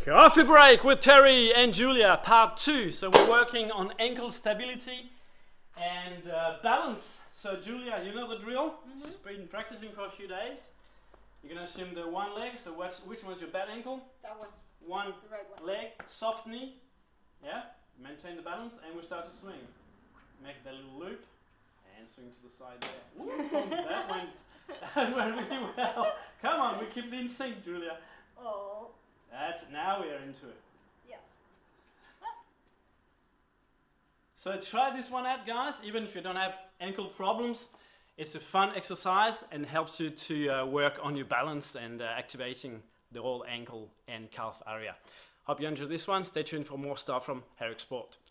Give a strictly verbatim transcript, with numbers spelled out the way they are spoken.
Coffee break with Terry and Julia, part two. So we're working on ankle stability and uh, balance. So Julia, you know the drill. Mm-hmm. She's been practicing for a few days. You're going to assume the one leg. So which, which one's your bad ankle? That one. One, the right one. Leg, soft knee. Yeah, maintain the balance and we start to swing. Make that little loop and swing to the side there. Ooh, that went, that went really well. Come on, we keep it in sync, Julia. Oh. That's, now we are into it. Yeah. So try this one out, guys. Even if you don't have ankle problems, it's a fun exercise and helps you to uh, work on your balance and uh, activating the whole ankle and calf area. Hope you enjoyed this one. Stay tuned for more stuff from Herrick Sport.